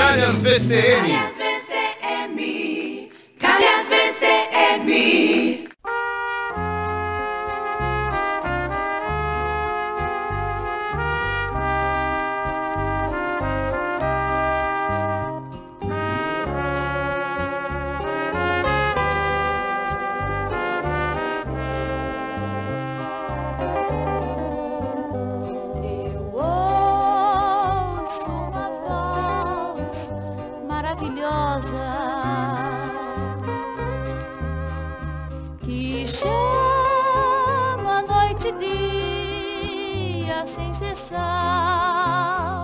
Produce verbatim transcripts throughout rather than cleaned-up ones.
Calhas V C M. Calhas V C M. Calhas V C M. Maravilhosa que chama noite e dia sem cessar,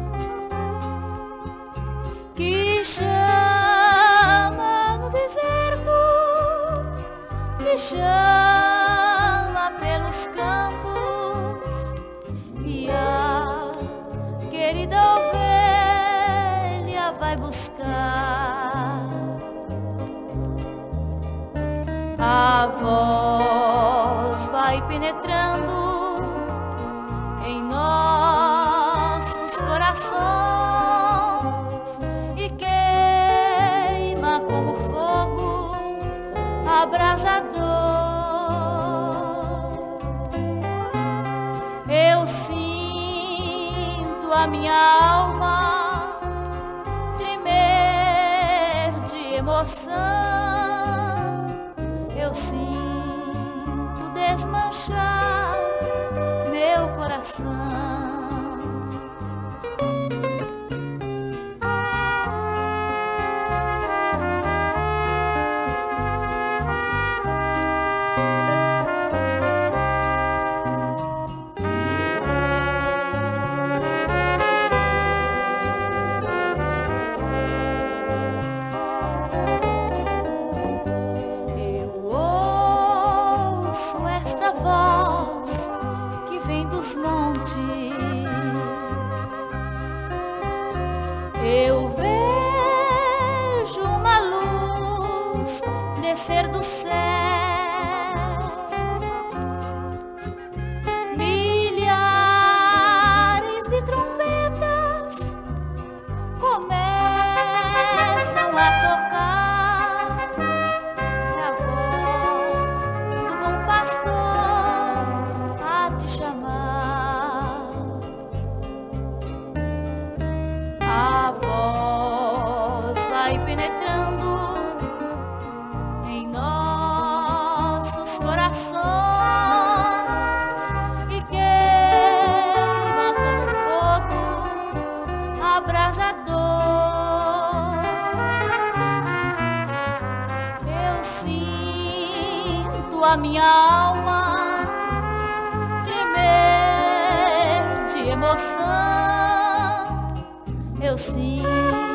que chama no deserto, que chama pelos campos, e a querida ovelha vai buscar. A voz vai penetrando em nossos corações e queima como fogo abrasador. Eu sinto a minha alma tremer de emoção, eu sinto desmanchar meu coração. Voz que vem dos montes, eu vejo uma luz descer do céu, milhares de trombetas começam a tocar, e a voz do bom pastor a te chamar. A voz vai penetrando em nossos corações e queima como fogo abrasador. Eu sinto a minha alma tremer de emoção, eu sinto